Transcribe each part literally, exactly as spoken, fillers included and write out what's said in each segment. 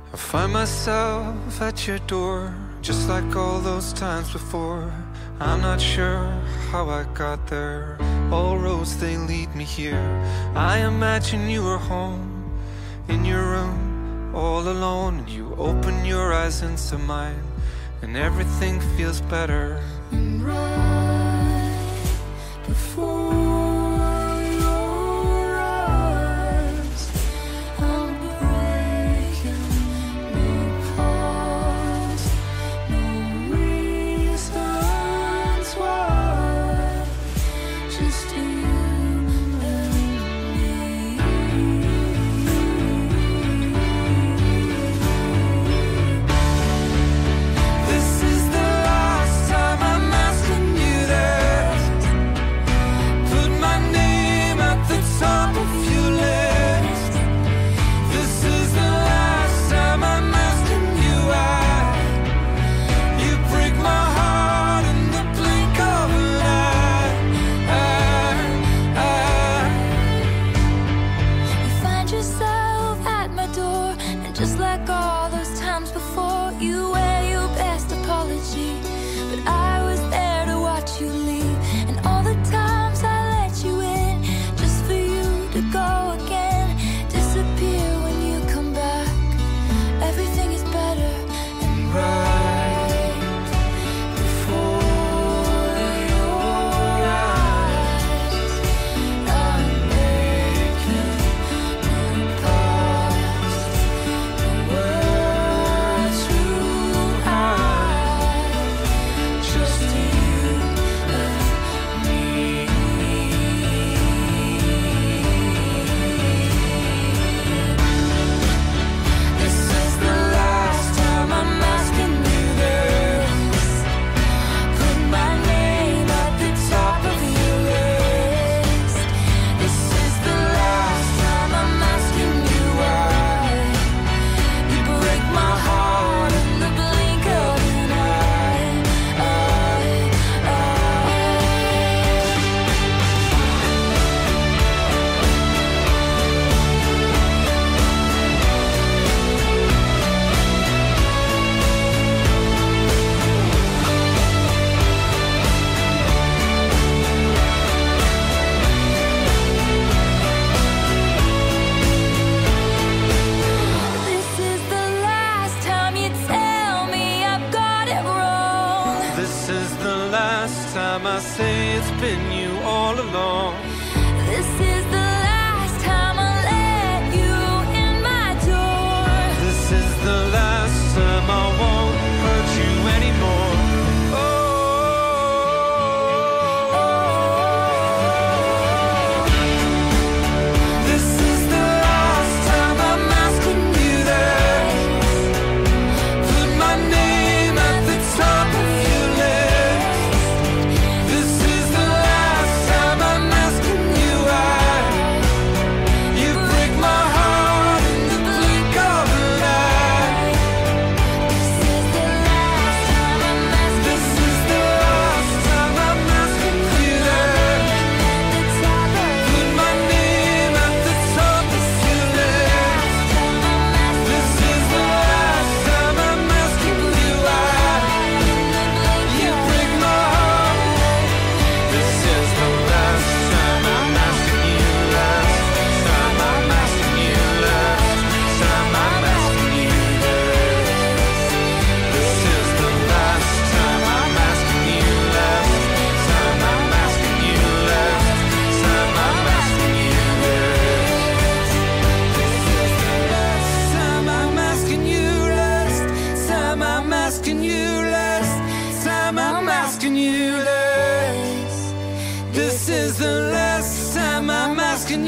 I find myself at your door, just like all those times before. I'm not sure how I got there. All roads, they lead me here. I imagine you were home, in your room, all alone. And you open your eyes into mine, and everything feels better. And right before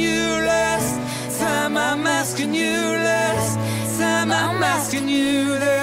asking you last time I'm asking you last